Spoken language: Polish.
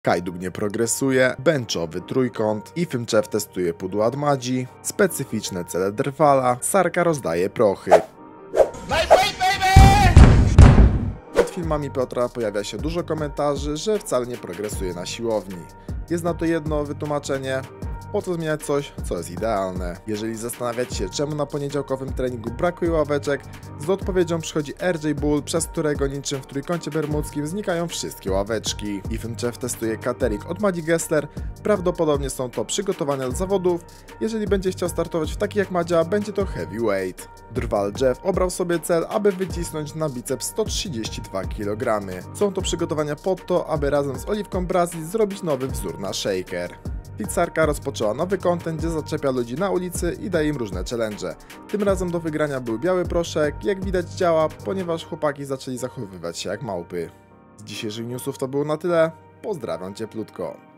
Kajduk nie progresuje, benchowy trójkąt, Ifymczew testuje pudła od Madzi, specyficzne cele Drwala, Sarka rozdaje prochy. Pod filmami Piotra pojawia się dużo komentarzy, że wcale nie progresuje na siłowni. Jest na to jedno wytłumaczenie: po co zmieniać coś, co jest idealne? Jeżeli zastanawiacie się, czemu na poniedziałkowym treningu brakuje ławeczek, z odpowiedzią przychodzi RJ Bull, przez którego niczym w trójkącie bermudzkim znikają wszystkie ławeczki. Ifymczew testuje catering od Madzi Gessler, prawdopodobnie są to przygotowania do zawodów. Jeżeli będzie chciał startować w takich jak Madzia, będzie to heavyweight. Drwal Jeff obrał sobie cel, aby wycisnąć na biceps 132 kg. Są to przygotowania po to, aby razem z Oliwką Brazil zrobić nowy wzór na shaker. Sarka rozpoczęła nowy content, gdzie zaczepia ludzi na ulicy i daje im różne challenge. Tym razem do wygrania był biały proszek, jak widać działa, ponieważ chłopaki zaczęli zachowywać się jak małpy. Z dzisiejszych newsów to było na tyle, pozdrawiam cieplutko.